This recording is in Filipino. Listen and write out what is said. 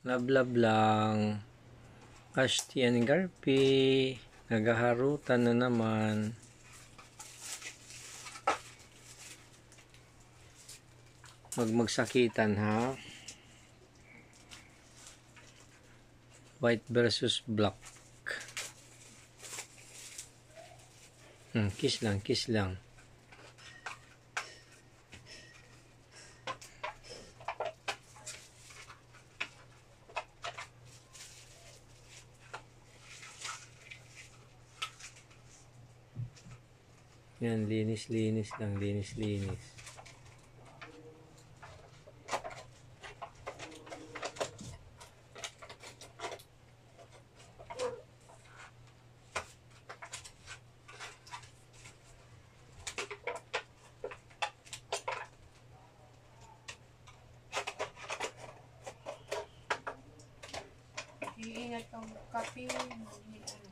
Lablab lang. Ashti and Garpi. Nagaharutan na naman. Magsakitan ha. White versus black. Kiss lang, kiss lang. Yan, linis-linis lang, linis-linis. Iingat kang kape.